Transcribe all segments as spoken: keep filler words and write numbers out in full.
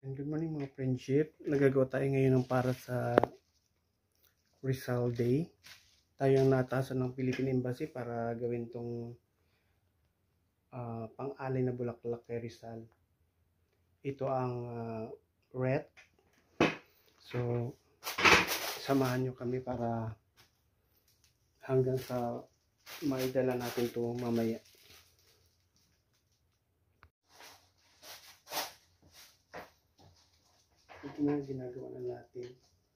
And good morning mga friendship. Nagagawa tayo ngayon ng para sa Rizal Day. Tayo ang nataasan ng Philippine Embassy para gawin tong uh, pang-alay na bulaklak kay Rizal. Ito ang uh, wreath. So, samahan nyo kami para hanggang sa maidala natin ito mamaya. Ito na ginagawa na natin.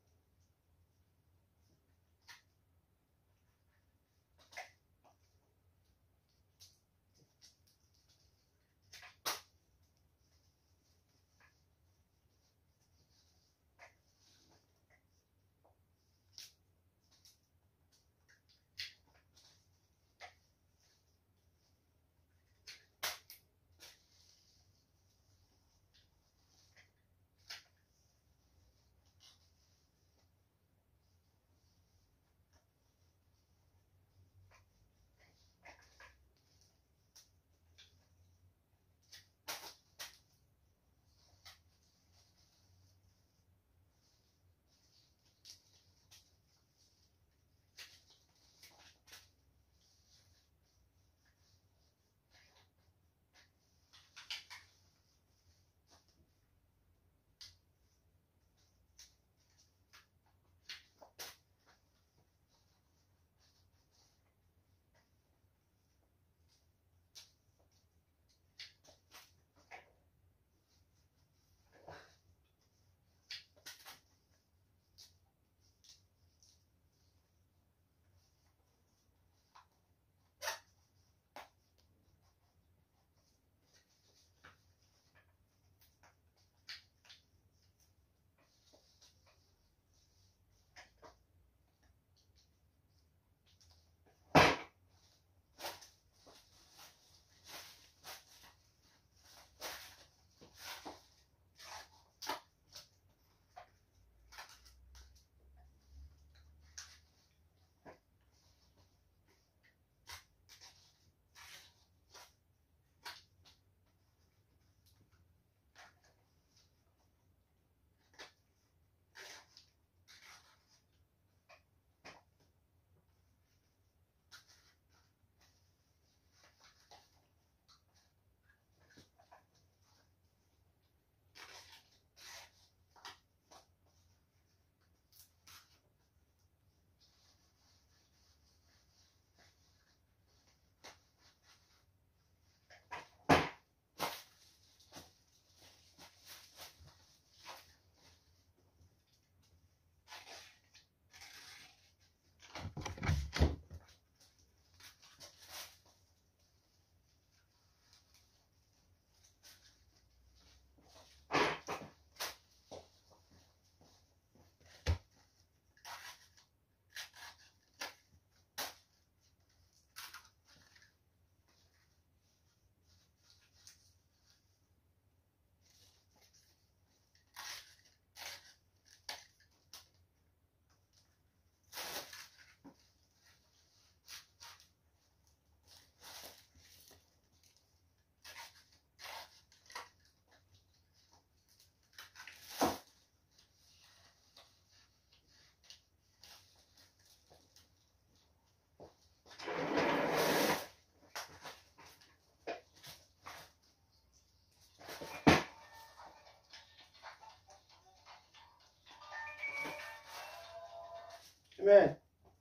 Amen.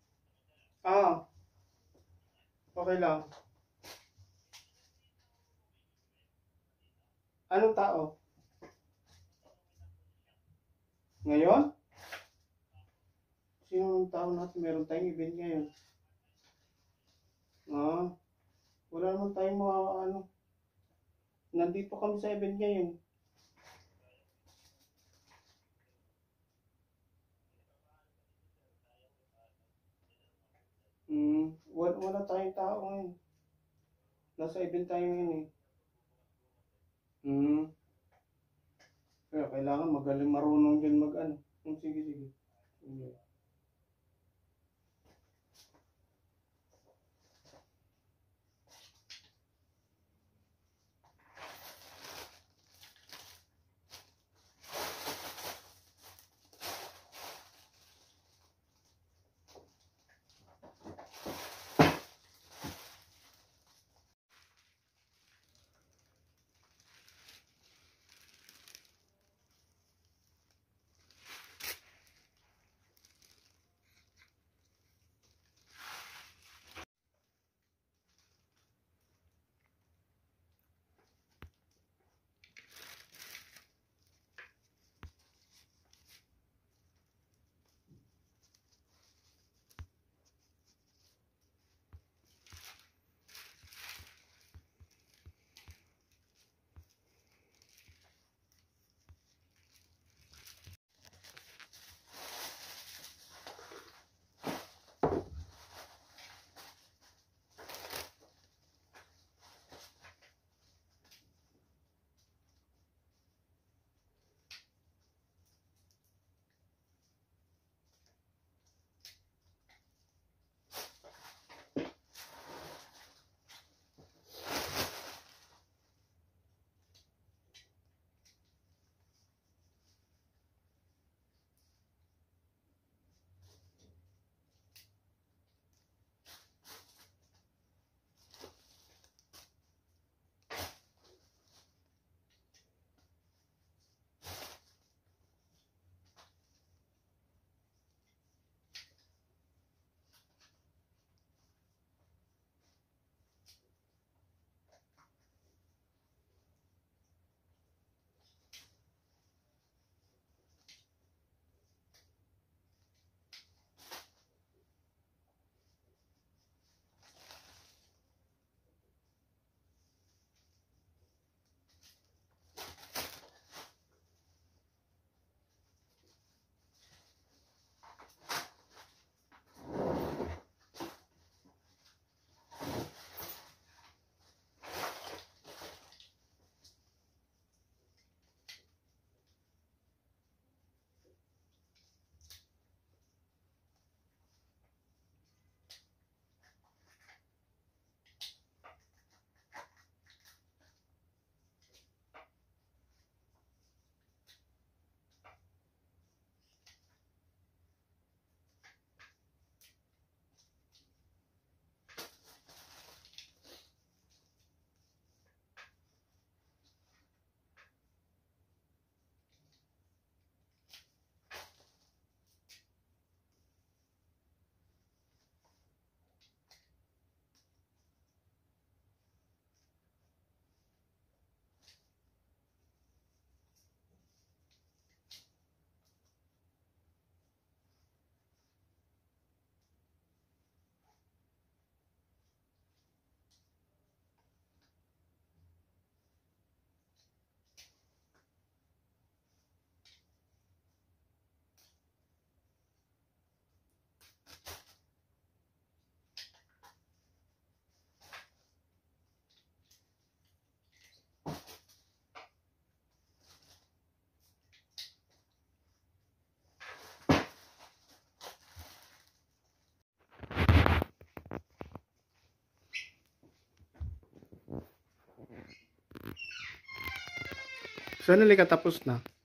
Ah. Okay lang. Anong tao? Ngayon? Sino ang tao natin? Meron tayong event ngayon. Ah. Wala naman tayong mga ano. Nandito kami sa event ngayon. Hmm, wala, wala tayong tao ngayon. Nasa event tayo ngayon eh. Hmm. Kaya kailangan magaling marunong din mag ano. Hmm, sige, sige. Sige. Sana nila katapos na.